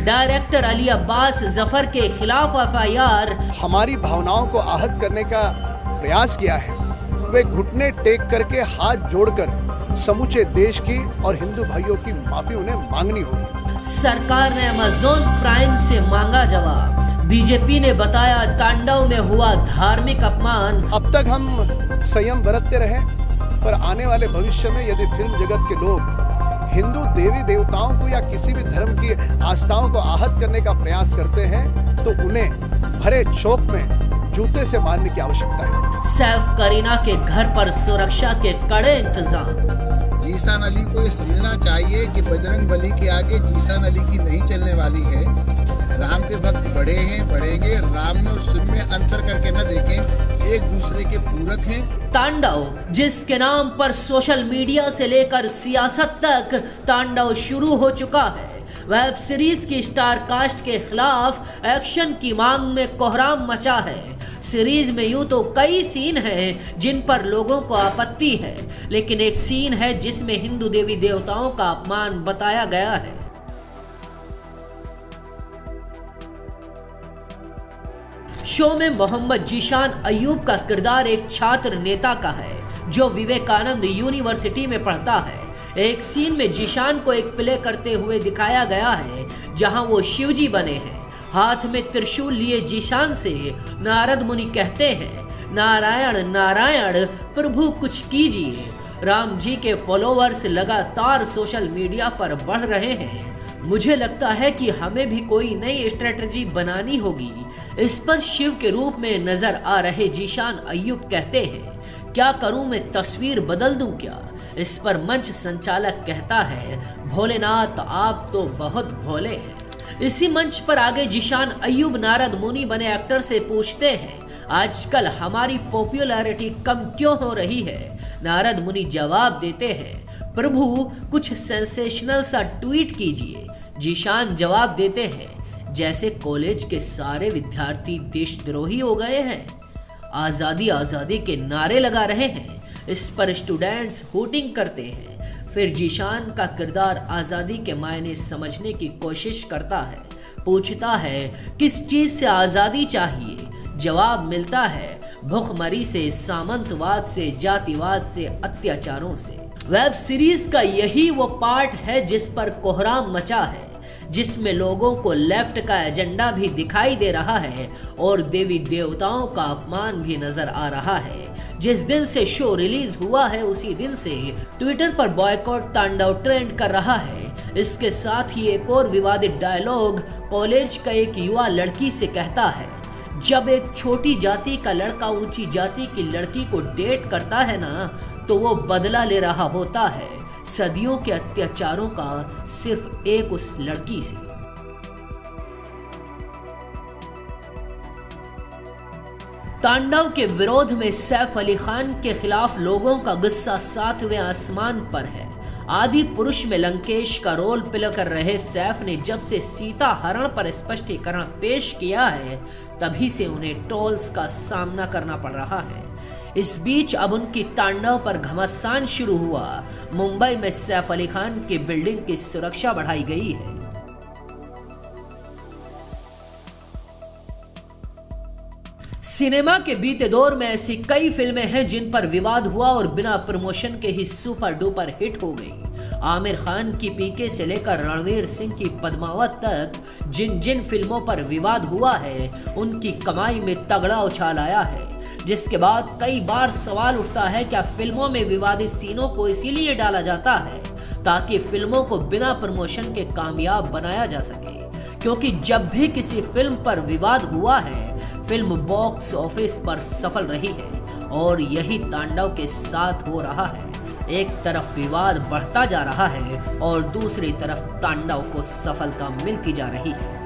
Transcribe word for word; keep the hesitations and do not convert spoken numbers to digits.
Director Ali Abbas Zafar के खिलाफ F I R. हमारी भावनाओं को आहत करने का प्रयास किया है, वे घुटने टेक करके हाथ जोड़कर समूचे देश की और हिंदू भाइयों की माफी उन्हें मांगनी होगी। सरकार ने अमेज़न प्राइम से मांगा जवाब। बीजेपी ने बताया तांडव में हुआ धार्मिक अपमान। अब तक हम संयम बरतते रहे, पर आने वाले भविष्य में यदि फिल्म जगत के लोग हिंदू देवी देवताओं को या किसी भी धर्म की आस्थाओं को आहत करने का प्रयास करते हैं तो उन्हें भरे चौक में जूते से मारने की आवश्यकता है। सैफ करीना के घर पर सुरक्षा के कड़े इंतजाम। जीशान अली को ये समझना चाहिए कि बजरंग बली के आगे जीशान अली की नहीं चलने वाली है। राम के भक्त बड़े हैं, बढ़ेंगे। राम में और शिव में अंतर करके न देखें, एक दूसरे के पूरक हैं। तांडव, जिसके नाम पर सोशल मीडिया से लेकर सियासत तक तांडव शुरू हो चुका है, वेब सीरीज की स्टार कास्ट के खिलाफ एक्शन की मांग में कोहराम मचा है। सीरीज में यूं तो कई सीन हैं जिन पर लोगों को आपत्ति है, लेकिन एक सीन है जिसमें हिंदू देवी देवताओं का अपमान बताया गया है। शो में मोहम्मद जीशान अय्यूब का किरदार एक छात्र नेता का है जो विवेकानंद यूनिवर्सिटी में पढ़ता है। एक सीन में जीशान को एक प्ले करते हुए दिखाया गया है जहां वो शिवजी बने हैं। हाथ में त्रिशूल लिए जीशान से नारद मुनि कहते हैं, नारायण नारायण प्रभु कुछ कीजिए। राम जी के फॉलोअर्स लगातार सोशल मीडिया पर बढ़ रहे हैं। मुझे लगता है कि हमें भी कोई नई स्ट्रेटजी बनानी होगी। इस पर शिव के रूप में नजर आ रहे जीशान अय्यूब कहते हैं, क्या करूं मैं तस्वीर बदल दूं क्या? इस पर मंच संचालक कहता है, भोलेनाथ आप तो बहुत भोले हैं। इसी मंच पर आगे जीशान अय्यूब नारद मुनि बने एक्टर से पूछते हैं, आजकल हमारी पॉपुलैरिटी कम क्यों हो रही है? नारद मुनि जवाब देते हैं, प्रभु कुछ सेंसेशनल सा ट्वीट कीजिए। जीशान जवाब देते हैं, जैसे कॉलेज के सारे विद्यार्थी देशद्रोही हो गए हैं, आजादी आजादी के नारे लगा रहे हैं। इस पर स्टूडेंट्स हूटिंग करते हैं। फिर जीशान का किरदार आजादी के मायने समझने की कोशिश करता है, पूछता है किस चीज से आजादी चाहिए? जवाब मिलता है भुखमरी से, सामंतवाद से, जातिवाद से, अत्याचारों से। वेब सीरीज का यही वो पार्ट है जिस पर कोहराम मचा है, जिसमें लोगों को लेफ्ट का एजेंडा भी दिखाई दे रहा है और देवी देवताओं का अपमान भी नजर आ रहा है। जिस दिन से शो रिलीज हुआ है उसी दिन से ट्विटर पर बॉयकॉट तांडव ट्रेंड कर रहा है। इसके साथ ही एक और विवादित डायलॉग कॉलेज का एक युवा लड़की से कहता है, जब एक छोटी जाति का लड़का ऊंची जाति की लड़की को डेट करता है ना, तो वो बदला ले रहा होता है सदियों के अत्याचारों का सिर्फ एक उस लड़की से। तांडव के विरोध में सैफ अली खान के खिलाफ लोगों का गुस्सा सातवें आसमान पर है। आदि पुरुष में लंकेश का रोल प्ले कर रहे सैफ ने जब से सीता हरण पर स्पष्टीकरण पेश किया है, तभी से उन्हें ट्रोल्स का सामना करना पड़ रहा है। इस बीच अब उनकी तांडव पर घमासान शुरू हुआ। मुंबई में सैफ अली खान की बिल्डिंग की सुरक्षा बढ़ाई गई है। सिनेमा के बीते दौर में ऐसी कई फिल्में हैं जिन पर विवाद हुआ और बिना प्रमोशन के ही सुपर डुपर हिट हो गई। आमिर खान की पीके से लेकर रणवीर सिंह की पद्मावत तक जिन जिन फिल्मों पर विवाद हुआ है, उनकी कमाई में तगड़ा उछाल आया है। जिसके बाद कई बार सवाल उठता है, क्या फिल्मों में विवादित सीनों को इसीलिए डाला जाता है ताकि फिल्मों को बिना प्रमोशन के कामयाब बनाया जा सके? क्योंकि जब भी किसी फिल्म पर विवाद हुआ है, फिल्म बॉक्स ऑफिस पर सफल रही है और यही तांडव के साथ हो रहा है। एक तरफ विवाद बढ़ता जा रहा है और दूसरी तरफ तांडव को सफलता मिलती जा रही है।